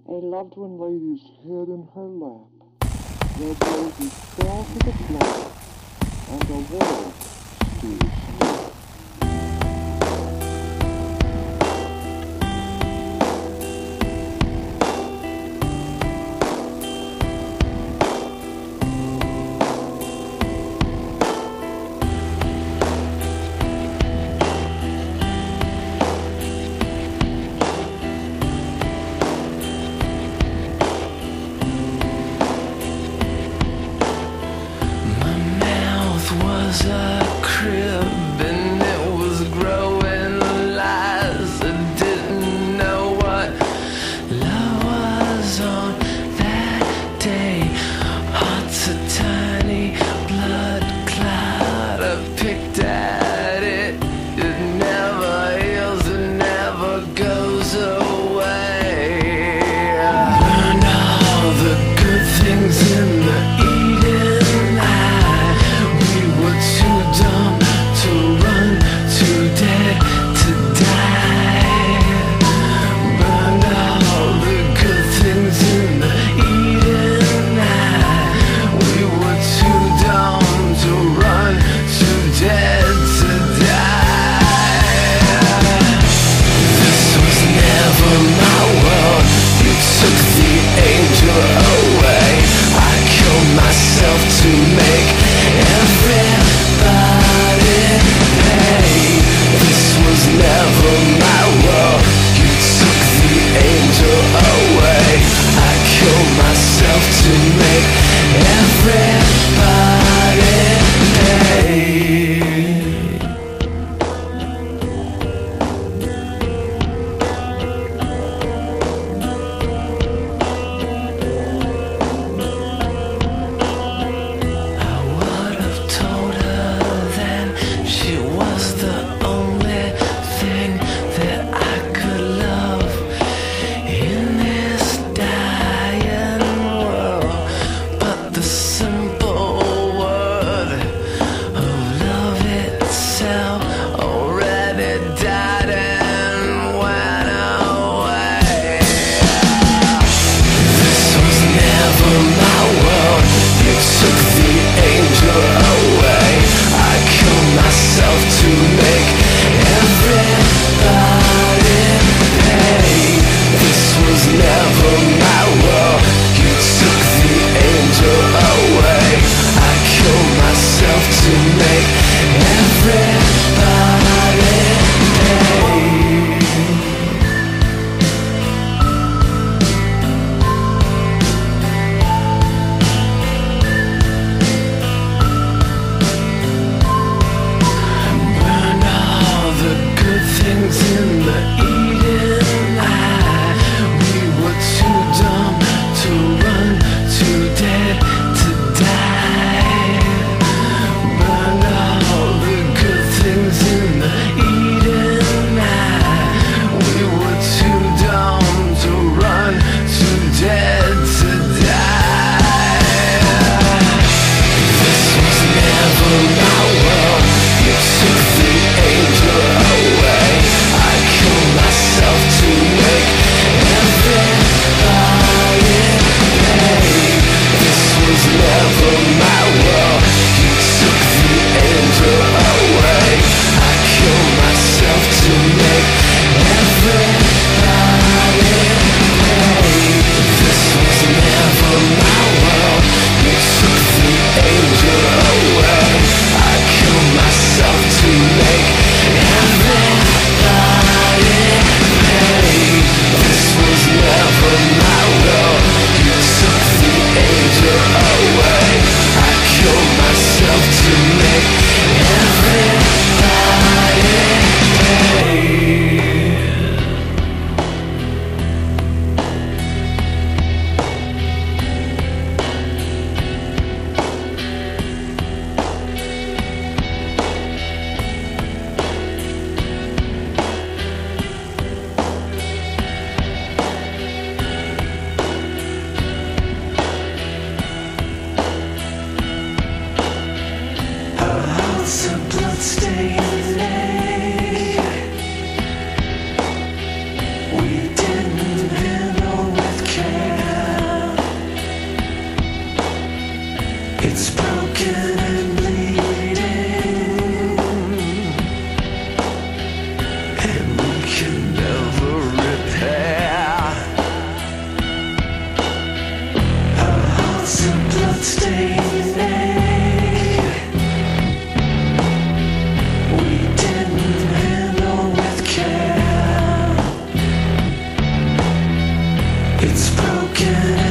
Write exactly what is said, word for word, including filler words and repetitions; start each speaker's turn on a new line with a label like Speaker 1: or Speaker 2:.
Speaker 1: A loved one laid his head in her lap. Red roses fell to the floor, and the world stood still.
Speaker 2: Was a crib and it was growing lies. I didn't know what love was on that day. Heart's a tiny blood clot. I picked at it. It never heals, it never goes away. Learn all the good things in the Eden eye. Too dumb to run, too dead to die. Burned all the good things in the Eden eye. We were too dumb to run, too dead to die. This was never my world. You took the angel away. I killed myself to make every never my world. You took the angel away. I killed myself to make everybody pay. it's broken.